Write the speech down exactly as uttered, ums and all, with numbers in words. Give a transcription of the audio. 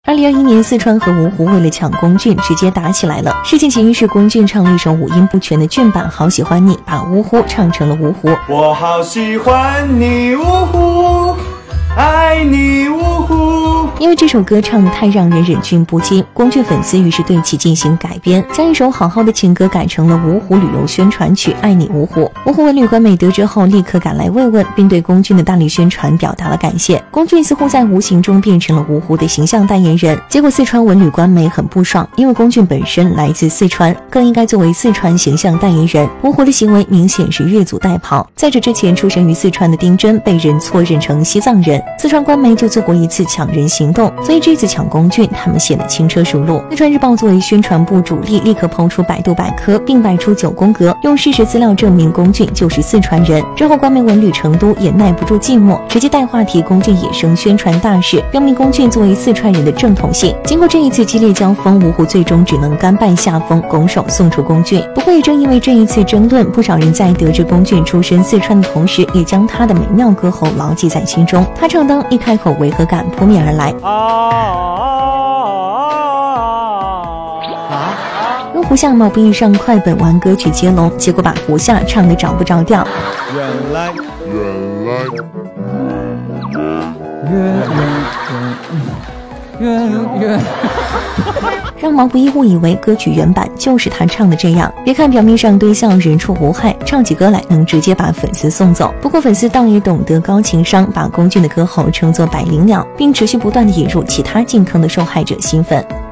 二零二一年，四川和芜湖为了抢龚俊，直接打起来了。事情起因是龚俊唱了一首五音不全的俊版《好喜欢你》，把芜湖唱成了芜湖。 我好喜欢你芜湖，爱你芜湖。 因为这首歌唱得太让人忍俊不禁，龚俊粉丝于是对其进行改编，将一首好好的情歌改成了芜湖旅游宣传曲《爱你芜湖》。芜湖文旅官媒得知后，立刻赶来慰问，并对龚俊的大力宣传表达了感谢。龚俊似乎在无形中变成了芜湖的形象代言人。结果四川文旅官媒很不爽，因为龚俊本身来自四川，更应该作为四川形象代言人。芜湖的行为明显是越俎代庖。再者，之前出生于四川的丁真被人错认成西藏人，四川官媒就做过一次抢人行动，所以这次抢龚俊，他们显得轻车熟路。四川日报作为宣传部主力，立刻抛出百度百科，并摆出九宫格，用事实资料证明龚俊就是四川人。之后，官媒文旅成都也耐不住寂寞，直接带话题龚俊野生宣传大使，标明龚俊作为四川人的正统性。经过这一次激烈交锋，芜湖最终只能甘拜下风，拱手送出龚俊。不过也正因为这一次争论，不少人在得知龚俊出身四川的同时，也将他的美妙歌喉牢记在心中。他唱当一开口，违和感扑面而来。用胡夏毛不易上快本玩歌曲接龙，结果把胡夏唱得找不着调。 原来，原来， 远远远远。 让毛不易误以为歌曲原版就是他唱的这样。别看表面上堆笑人畜无害，唱起歌来能直接把粉丝送走。不过粉丝倒也懂得高情商，把龚俊的歌喉称作百灵鸟，并持续不断地引入其他进坑的受害者新粉。